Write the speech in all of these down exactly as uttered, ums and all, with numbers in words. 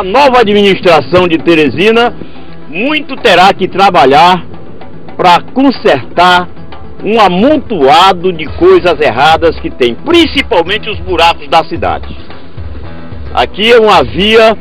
a nova administração de Teresina muito terá que trabalhar para consertar um amontoado de coisas erradas que tem, principalmente os buracos da cidade. Aqui é uma via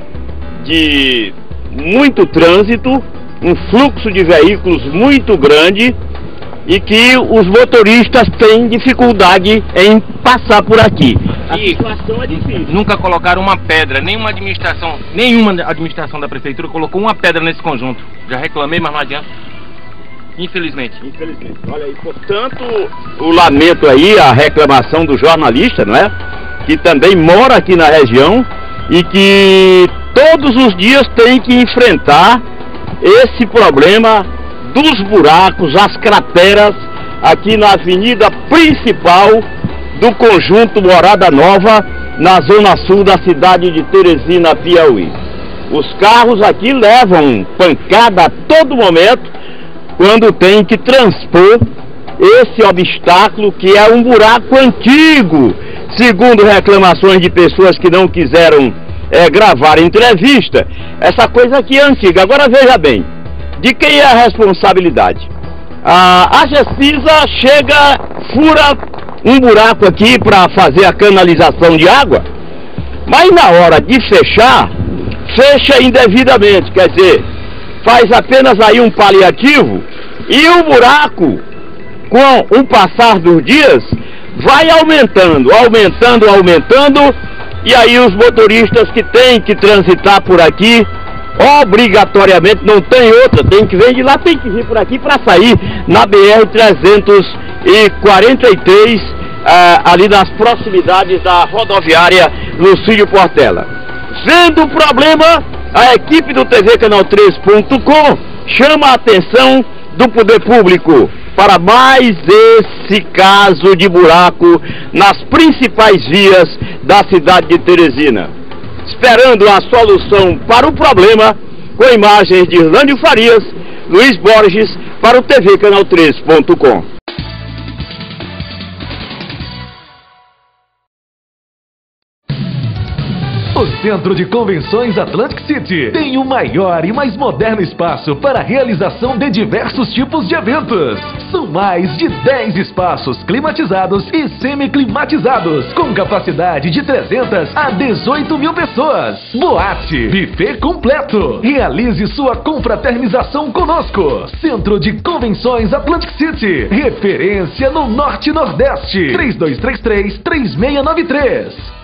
de muito trânsito, um fluxo de veículos muito grande e que os motoristas têm dificuldade em passar por aqui. A e situação é difícil. Nunca colocaram uma pedra, nenhuma administração, nenhuma administração da prefeitura colocou uma pedra nesse conjunto. Já reclamei, mas não adianta. Infelizmente. Infelizmente. Olha aí, portanto, o lamento aí, a reclamação do jornalista, não é? Que também mora aqui na região e que todos os dias tem que enfrentar esse problema dos buracos, as crateras aqui na avenida principal do conjunto Morada Nova, na zona sul da cidade de Teresina, Piauí. Os carros aqui levam pancada a todo momento quando tem que transpor esse obstáculo, que é um buraco antigo, segundo reclamações de pessoas que não quiseram é, gravar entrevista. Essa coisa aqui é antiga. Agora veja bem, de quem é a responsabilidade? A, a Gessisa chega, fura um buraco aqui para fazer a canalização de água, mas na hora de fechar, fecha indevidamente, quer dizer, faz apenas aí um paliativo e o buraco, com o passar dos dias, vai aumentando, aumentando, aumentando, e aí os motoristas que têm que transitar por aqui, obrigatoriamente, não tem outra, tem que vir de lá, tem que vir por aqui para sair na B R trezentos e quarenta e três, ah, ali nas proximidades da rodoviária Lucílio Portela. Vendo o problema, a equipe do T V Canal três ponto com chama a atenção do poder público para mais esse caso de buraco nas principais vias da cidade de Teresina. Esperando a solução para o problema, com imagens de Irlândio Farias, Luiz Borges, para o T V Canal três ponto com. O Centro de Convenções Atlantic City tem o maior e mais moderno espaço para a realização de diversos tipos de eventos. São mais de dez espaços climatizados e semi-climatizados, com capacidade de trezentas a dezoito mil pessoas. Boate, buffet completo. Realize sua confraternização conosco. Centro de Convenções Atlantic City, referência no Norte e Nordeste. três dois três três, três seis nove três.